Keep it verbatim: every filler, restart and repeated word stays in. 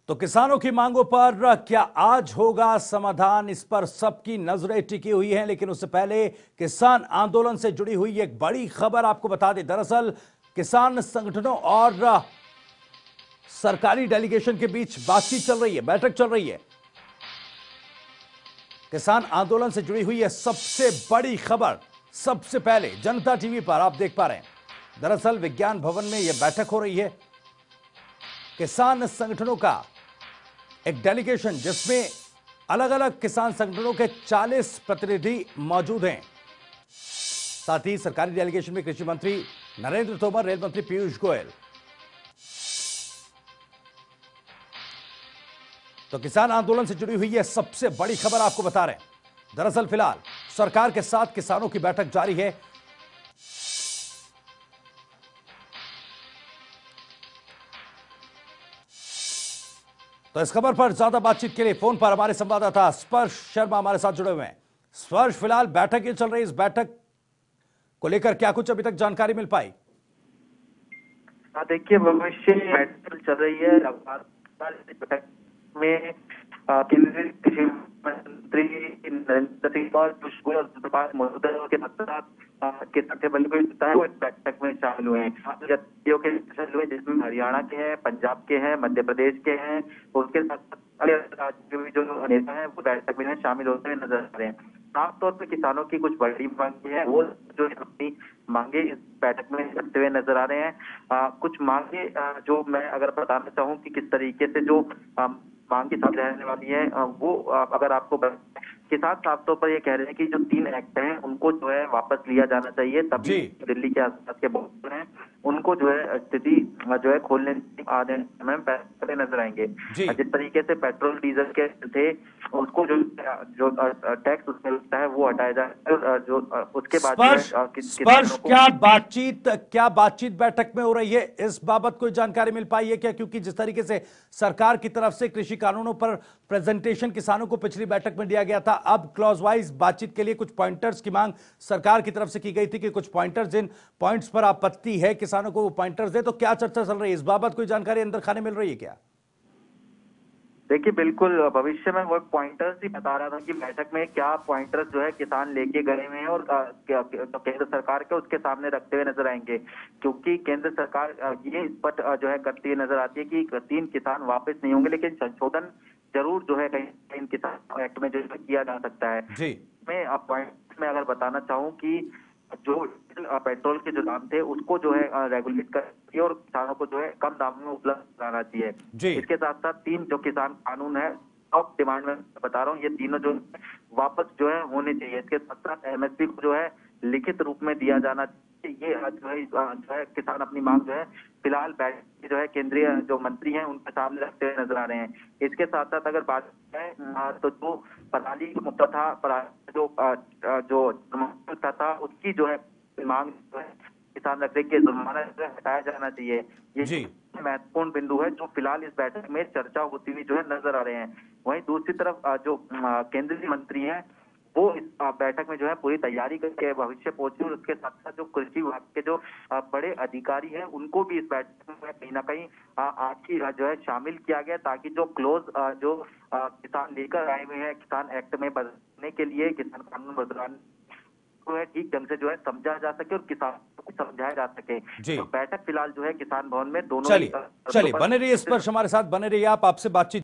तो किसानों की मांगों पर क्या आज होगा समाधान, इस पर सबकी नजरें टिकी हुई हैं। लेकिन उससे पहले किसान आंदोलन से जुड़ी हुई एक बड़ी खबर आपको बता दें। दरअसल किसान संगठनों और सरकारी डेलीगेशन के बीच बातचीत चल रही है, बैठक चल रही है। किसान आंदोलन से जुड़ी हुई है सबसे बड़ी खबर सबसे पहले जनता टीवी पर आप देख पा रहे हैं। दरअसल विज्ञान भवन में यह बैठक हो रही है। किसान संगठनों का एक डेलीगेशन जिसमें अलग अलग किसान संगठनों के चालीस प्रतिनिधि मौजूद हैं। साथ ही सरकारी डेलीगेशन में कृषि मंत्री नरेंद्र तोमर, रेल मंत्री पीयूष गोयल। तो किसान आंदोलन से जुड़ी हुई है सबसे बड़ी खबर आपको बता रहे हैं। दरअसल फिलहाल सरकार के साथ किसानों की बैठक जारी है। तो इस खबर पर ज्यादा बातचीत के लिए फोन पर हमारे संवाददाता स्पर्श शर्मा हमारे साथ जुड़े हुए हैं। स्पर्श, फिलहाल बैठक ये चल रही है, इस बैठक को लेकर क्या कुछ अभी तक जानकारी मिल पाई? देखिए, भविष्य बैठक चल रही है। बैठक में केंद्रीय कृषि मंत्री नरेंद्र सिंह और पीयूष गोयल मौजूद है। उसके साथ किसान के बल्कि वो इस बैठक में शामिल हुए हैं। जातियों के शामिल हुए जिसमें हरियाणा के हैं, पंजाब के हैं, मध्य प्रदेश के हैं। उसके साथ राज्य के भी जो नेता हैं वो बैठक में शामिल होते हुए नजर आ रहे हैं। खासतौर पर किसानों की कुछ बड़ी मांगे हैं, वो जो अपनी मांगे इस बैठक में रखते हुए नजर आ रहे हैं। आ, कुछ मांगे आ, जो मैं अगर बताना चाहूँ कि किस तरीके से जो आ, मांग की साथ रहने वाली है, वो अगर आपको किसान साफ तौर पर ये कह रहे हैं कि जो तीन एक्ट हैं उनको जो है वापस लिया जाना चाहिए। तभी दिल्ली के आसपास के बहुत हैं उनको जो है स्थिति जो है खोलने आने में पहले नजर आएंगे। जिस तरीके से पेट्रोल डीजल के थे उसको जो जो टैक्स उसमें लगता है वो हटाया जाए। जो उसके बाद स्पर्श, क्या बातचीत क्या बातचीत बैठक में हो रही है, इस बाबत कोई जानकारी मिल पाई है क्या? क्योंकि जिस तरीके से सरकार की तरफ से कृषि कानूनों पर प्रेजेंटेशन किसानों को पिछली बैठक में दिया गया था, अब क्लॉज वाइज बातचीत के लिए कुछ पॉइंटर्स की मांग सरकार की तरफ से की गई थी कि कुछ पॉइंटर्स, जिन पॉइंट्स पर आपत्ति है किसानों को वो पॉइंटर्स दे। तो क्या चर्चा चल रही है, इस बाबत कोई जानकारी अंदर खाने मिल रही है क्या? देखिए, बिल्कुल भविष्य में वो पॉइंटर्स ही बता रहा था कि बैठक में क्या पॉइंटर्स जो है किसान लेके गए हुए हैं और केंद्र सरकार के उसके सामने रखते हुए नजर आएंगे। क्योंकि केंद्र सरकार ये स्पष्ट जो है करती हुई नजर आती है कि तीन किसान वापस नहीं होंगे, लेकिन संशोधन जरूर जो है कहीं किसान एक्ट में जो किया जा सकता है। जी, मैं आप पॉइंट में अगर बताना चाहूँ कि जो पेट्रोल के जो दाम थे उसको जो है रेगुलेट कर और किसानों को जो है कम दाम में उपलब्ध कराना चाहिए। इसके साथ साथ तीन जो किसान कानून है टॉप डिमांड में बता रहा हूँ, ये तीनों जो वापस जो है होने चाहिए। इसके साथ साथ एमएसपी को जो है लिखित रूप में दिया जाना चाहिए। ये जो है जो है किसान अपनी मांग जो है फिलहाल बैठक जो है केंद्रीय जो मंत्री हैं उनके सामने रखते हुए नजर आ रहे हैं। इसके साथ साथ अगर बात है तो जो पराली मुद्दा था, जो जो था उसकी जो है मांग जो है किसान रख रहे कि जुर्माना हटाया जाना चाहिए। ये महत्वपूर्ण बिंदु है जो फिलहाल इस बैठक में चर्चा होती हुई जो है नजर आ रहे हैं। वहीं दूसरी तरफ जो केंद्रीय मंत्री हैं वो इस बैठक में जो है पूरी तैयारी करके भविष्य पहुंचे और उसके साथ साथ जो कृषि विभाग के जो बड़े अधिकारी हैं उनको भी इस बैठक में कहीं ना कहीं आज की जो है शामिल किया गया, ताकि जो क्लोज जो किसान लेकर आए हुए हैं किसान एक्ट में बदलने के लिए, किसान कानून बदलाने को है ठीक ढंग से जो है समझा जा सके और किसानों को समझाया जा सके। तो बैठक फिलहाल जो है किसान भवन में दोनों चलिए चलिए बने रहिए, स्पर्श हमारे साथ बने रहिए आप, आपसे बातचीत